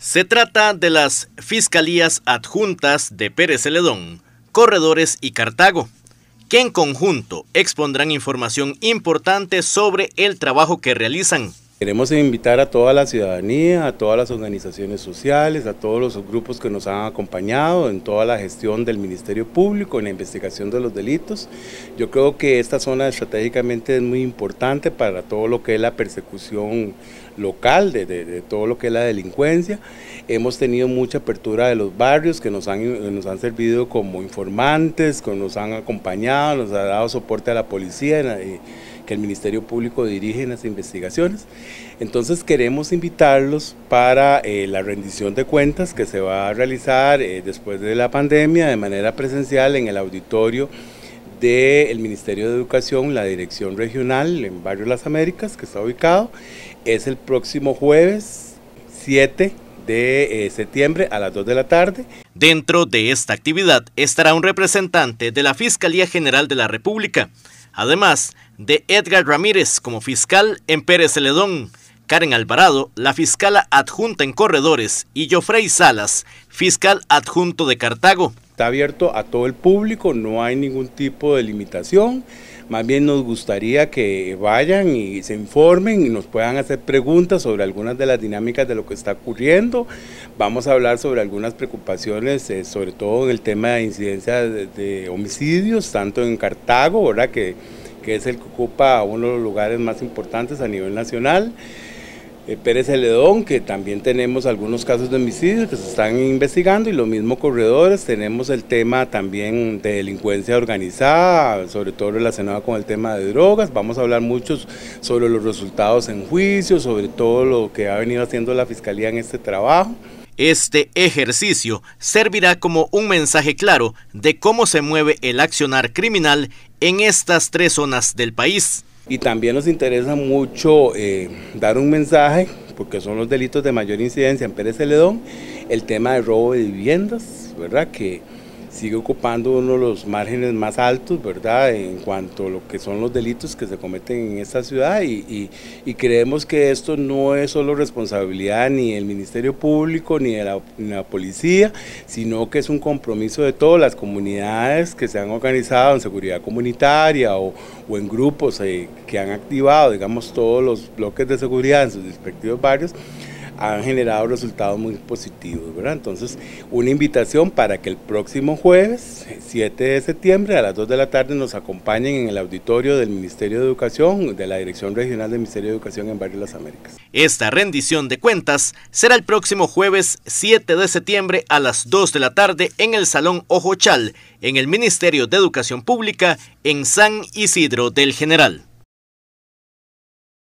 Se trata de las Fiscalías Adjuntas de Pérez Celedón, Corredores y Cartago, que en conjunto expondrán información importante sobre el trabajo que realizan. Queremos invitar a toda la ciudadanía, a todas las organizaciones sociales, a todos los grupos que nos han acompañado en toda la gestión del Ministerio Público, en la investigación de los delitos. Yo creo que esta zona estratégicamente es muy importante para todo lo que es la persecución local, de todo lo que es la delincuencia. Hemos tenido mucha apertura de los barrios que nos han servido como informantes, que nos han acompañado, nos ha dado soporte a la policía, que el Ministerio Público dirige en las investigaciones. Entonces queremos invitarlos para la rendición de cuentas que se va a realizar después de la pandemia de manera presencial en el auditorio del Ministerio de Educación, la Dirección Regional en Barrio Las Américas, que está ubicado. Es el próximo jueves 7 de septiembre a las 2 de la tarde. Dentro de esta actividad estará un representante de la Fiscalía General de la República, además de Edgar Ramírez como fiscal en Pérez Celedón, Karen Alvarado, la fiscala adjunta en Corredores, y Jofrey Salas, fiscal adjunto de Cartago. Está abierto a todo el público, no hay ningún tipo de limitación. Más bien nos gustaría que vayan y se informen y nos puedan hacer preguntas sobre algunas de las dinámicas de lo que está ocurriendo. Vamos a hablar sobre algunas preocupaciones, sobre todo en el tema de incidencia de homicidios, tanto en Cartago, ¿verdad? Que es el que ocupa uno de los lugares más importantes a nivel nacional. Pérez Celedón, que también tenemos algunos casos de homicidios que se están investigando, y lo mismo Corredores, tenemos el tema también de delincuencia organizada, sobre todo relacionado con el tema de drogas. Vamos a hablar mucho sobre los resultados en juicio, sobre todo lo que ha venido haciendo la Fiscalía en este trabajo. Este ejercicio servirá como un mensaje claro de cómo se mueve el accionar criminal en estas tres zonas del país. Y también nos interesa mucho dar un mensaje, porque son los delitos de mayor incidencia en Pérez Celedón, el tema de robo de viviendas, ¿verdad? Que sigue ocupando uno de los márgenes más altos, ¿verdad? En cuanto a lo que son los delitos que se cometen en esta ciudad, y creemos que esto no es solo responsabilidad ni del Ministerio Público ni de la policía, sino que es un compromiso de todas las comunidades que se han organizado en seguridad comunitaria o en grupos que han activado, digamos, todos los bloques de seguridad en sus respectivos barrios. Han generado resultados muy positivos, ¿verdad? Entonces, una invitación para que el próximo jueves, 7 de septiembre, a las 2 de la tarde, nos acompañen en el auditorio del Ministerio de Educación, de la Dirección Regional del Ministerio de Educación en Barrio Las Américas. Esta rendición de cuentas será el próximo jueves 7 de septiembre a las 2 de la tarde en el Salón Ojochal, en el Ministerio de Educación Pública, en San Isidro del General.